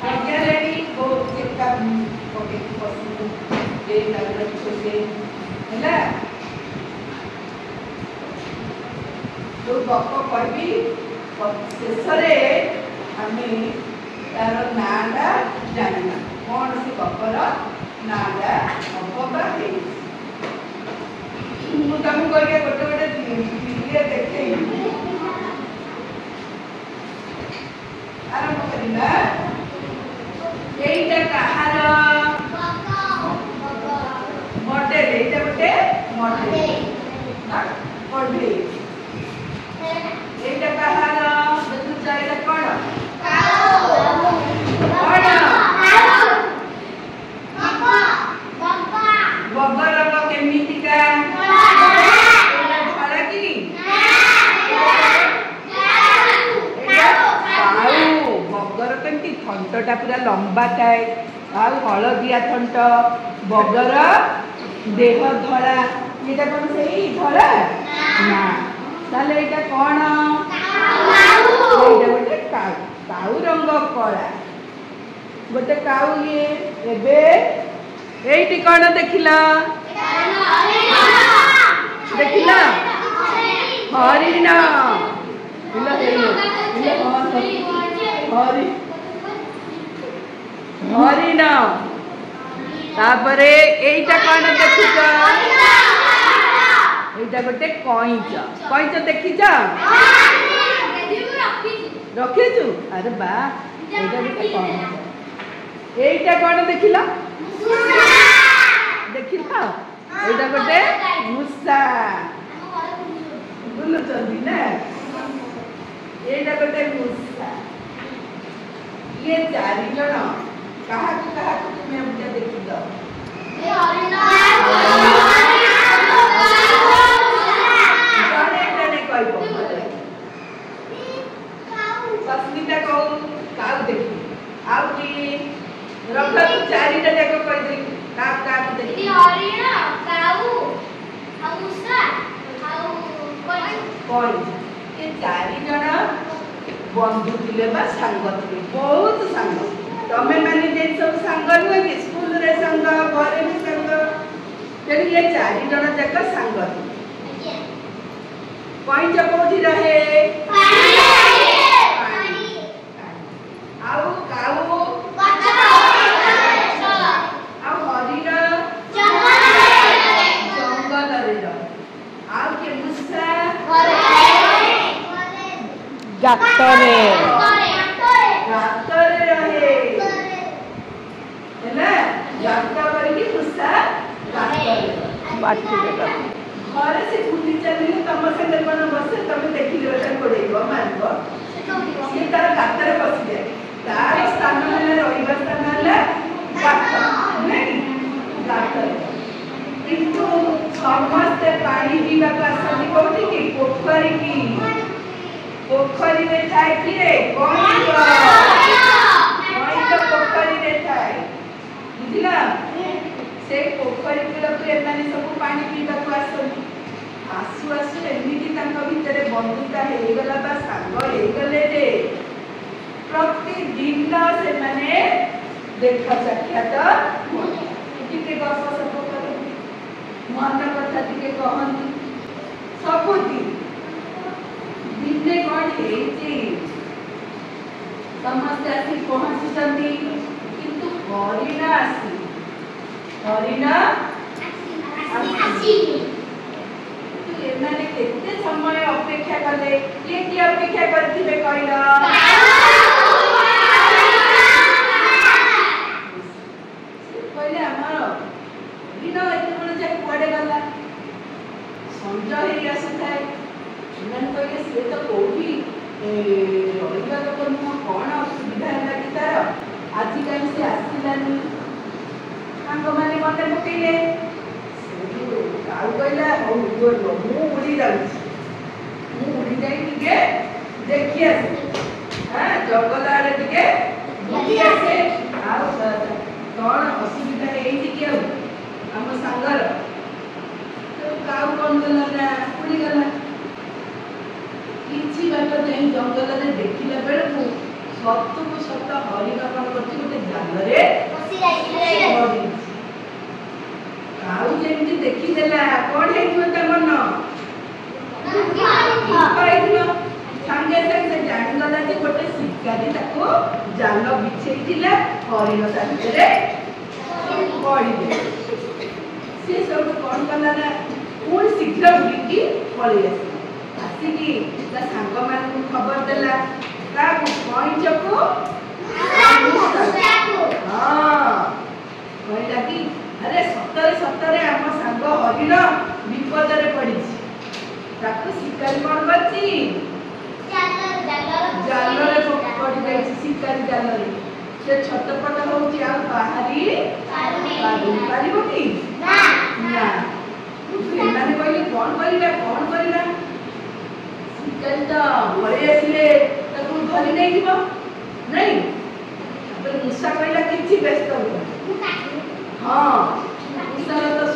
आज्ञा रेडी वो चिपका ओके पसंद ये लगता है हैला तो गप कहबी शेष आम तार नाटा जाना कौन से गपर नाटा हम तुमको गोटे गोटे देखे आरंभ करना एटा कहार मॉडल एटा गोटे मॉडल पढ़े एटा कहार देखु चाइला कोन बगर केमितिका धड़ा कि बगर केमती थंटा पूरा लंबा थाए हलदिया थंट बगर देह धड़ा ये कौन से धड़ा ना ताले एटा कौन गोटे काऊ रंग कला गोटे काऊ ये एबे एटी कौन देखिला देखिला हरिण हरिण तापरे एटा कौन देखुच एटा गोटे कईच कईच देखिच रखीचु अरे बा एटा गोटे कईच एटा कौन देखिला देखिला एटा गोटे मूसा बुलुचंदी ना एटा गोटे मूसा ये चारि जण कहा तुम बुझा देखि दो ए हरिण जणे जणे कहबो सस्मिता कहू काऊ देखि आउ की रख तू चारिटा जाक कह दे का देखि हरिण काऊ आ मूसा आ कोई ये चारि जण बंधु थिले बा संग थिले बहुत संग तमे माने जे सब संग नुहे कि स्कूल रे संग घरे भी संग तेनी ये चारि जण जाक संग थिले कोई जकोठी रहे आउ काऊ गातरे गातरे रहे हैला गाता करके मुसा गातरे बाटी जगह घरे से गुली चलिले तम संगे कोन बसे तमे देखिले बेटा कोडेइबो मानबो से तार गातरे बसि जाय तार स्थान में रहिबा स्थान हला गात नहीं गातरे किंतु समस्त पानी पीवा का आसनी कोठी की पोखरी की पोखरी में थाए कि रे कोई तो पोखरी में थाए बुझिला से पोखरी कुल पे माने सब पानी पीबा को आसनी आसु आसु एमिति तांका भितरे बंधुता हे गला बा संग हे गले जे प्रतिदिन से माने देखा साक्षात टिके गप सब करे मन कथा टिके कहन सब दिने कौन है समस्त आसी पहुँचुंती किंतु हरिण आसी हरिण एमाने केते समय अपेक्षा कले ये अपेक्षा करथिबे कहला कहले हमर बिना एते बड़ जे कुआडे गला संज हेई आसुथाय इमान कहले से तो कोठी रहिबा तो कौन असुविधा है कि तार आज कहीं से आसलानी मैंने मत पकईले काऊ कहला मु उड़ी जाए देखी आसे हाँ जंगल आड़े टे बुली आसे कौन असुविधा है आम सांगर तो काऊ कौन गला उड़ी गला कि बाट जाए जंगल में देखला बेलू सत को सत हरिण कौन कर ଯେମିତି ଦେଖିଦେଲା କଣ ହେଇଥିବ ତା ମନ ସାଙ୍ଗେ ସାଙ୍ଗେ ଜାଣିଗଲା ଯେ ଗୋଟେ ଶିକାରୀ ତାକୁ ଜାଲ ବିଛେଇଥିଲା ହରିଣ ତା ଭିତରେ ପଡ଼ିଲେ। ସେ ସବୁ କଣ କଲା ନା ପୁଣି ଶୀଘ୍ର ଉଡ଼ିକି ପଳେଇ ଆସିଲା। ଆସିକି ତା ସାଙ୍ଗମାନଙ୍କୁ ଖବର ଦେଲା କାହାକୁ କଇଁଚକୁ କହିଲା କି ଆରେ ସତରେ ସତରେ ଆମ ସାଙ୍ଗ ହରିଣ ବିପଦରେ ପଡ଼ିଛି। ତାକୁ ଶିକାରୀ କଣ କରିଛି ଜାଲରେ ପଡ଼ି ଯାଇଛି ଶିକାରୀ ଜାଲରେ। ସେ ଛଟପଟ ହଉଛି ଆଉ ବାହାରି ପାରିବ କି ନା। ଏମାନେ କହିଲେ କଣ କରିବା ଶିକାରୀ ତ ପଳେଇ ଆସିଲେ ତାକୁ ଧରି ନେଇଯିବ ନାଇଁ। ତାପରେ ମୂଷା କହିଲା କିଛି ବ୍ୟସ୍ତ ହୁଅ। ହଁ ମୂଷାର ତ